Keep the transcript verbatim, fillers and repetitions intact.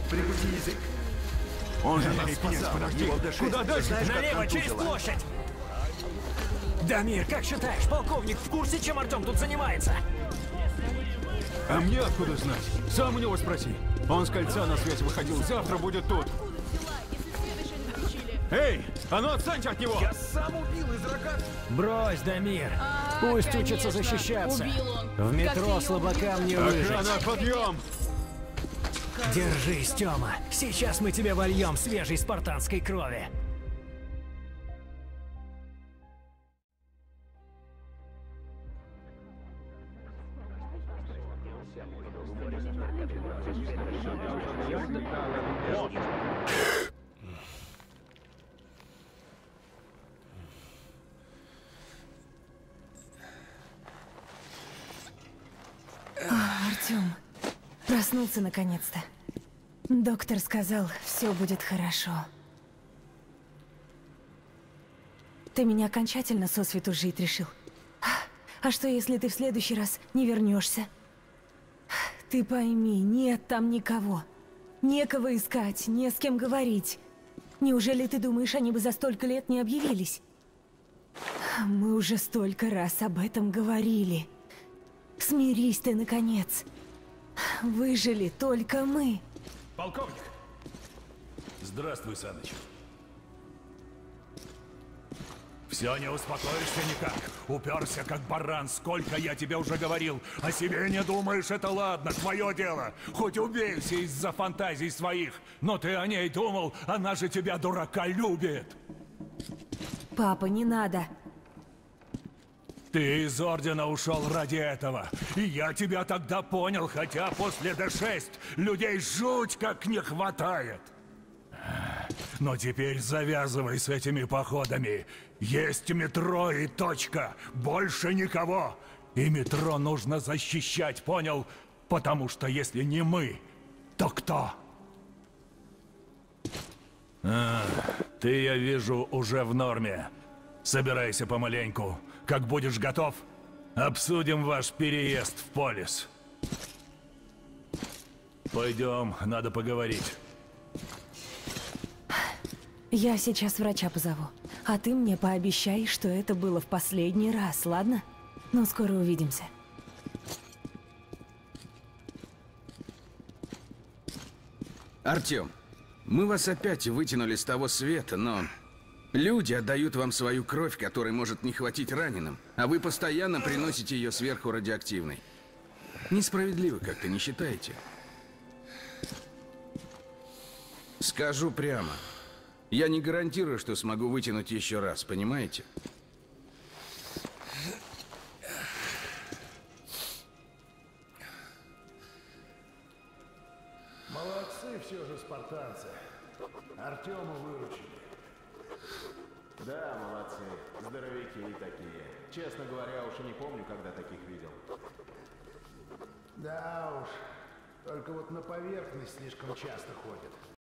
Прикуси язык. Он же нас спасал. Подожди, куда дальше? Налево, через площадь! Дамир, как считаешь, полковник в курсе, чем Артем тут занимается? А мне откуда знать? Сам у него спроси. Он с кольца на связь выходил, завтра будет тут. Эй, а ну отстаньте от него! Я сам убил из рогатки. Брось, Дамир. А, Пусть конечно. учится защищаться. Убил он. В метро Как слабакам не выжить. Охрана, подъем! Держись, Тёма. Сейчас мы тебе вольем свежей спартанской крови. Артём, проснулся наконец-то. Доктор сказал, все будет хорошо. Ты меня окончательно сосвету жить решил? А что, если ты в следующий раз не вернешься? Ты пойми, нет там никого. Некого искать, не с кем говорить. Неужели ты думаешь, они бы за столько лет не объявились? Мы уже столько раз об этом говорили. Смирись ты, наконец. Выжили только мы. Полковник! Здравствуй, Саныч. Все, не успокоишься никак. Уперся, как баран. Сколько я тебе уже говорил. О себе не думаешь, это ладно, твое дело. Хоть убейся из-за фантазий своих. Но ты о ней думал, она же тебя, дурака, любит. Папа, не надо. Ты из Ордена ушел ради этого. И я тебя тогда понял, хотя после Д шесть людей жуть как не хватает. Но теперь завязывай с этими походами. Есть метро и точка. Больше никого. И метро нужно защищать, понял? Потому что если не мы, то кто? А, ты, я вижу, уже в норме. Собирайся помаленьку. Как будешь готов, обсудим ваш переезд в Полис. Пойдем, надо поговорить. Я сейчас врача позову. А ты мне пообещай, что это было в последний раз, ладно? Ну, скоро увидимся. Артём, мы вас опять вытянули с того света, но... Люди отдают вам свою кровь, которой может не хватить раненым, а вы постоянно приносите ее сверху радиоактивной. Несправедливо как-то, не считаете? Скажу прямо. Я не гарантирую, что смогу вытянуть еще раз, понимаете? Молодцы все же спартанцы. Артема выручили. Да, молодцы. Здоровяки такие. Честно говоря, уж и не помню, когда таких видел. Да уж. Только вот на поверхность слишком часто ходят.